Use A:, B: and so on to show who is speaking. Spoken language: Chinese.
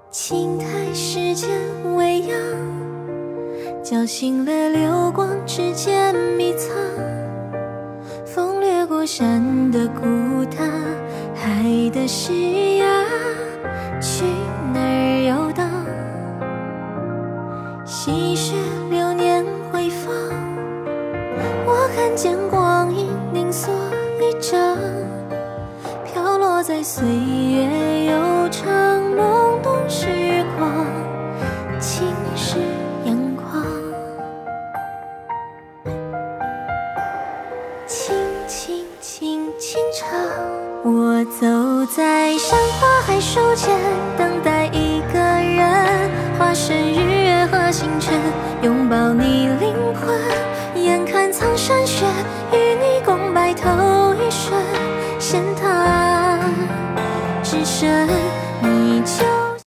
A: 轻叹世间微扬，叫醒了流光之间迷藏。风掠过山的孤塔，海的石崖，去哪儿游荡？细雪流年回放，我看见光阴凝缩一张，飘落在岁月悠长，懵懂时光，轻视阳光。轻轻轻轻唱，我走在山花海树间，等待一个人化身日月和星辰，拥抱你灵魂。眼看苍山雪，与你共白头一瞬，仙塔只剩你就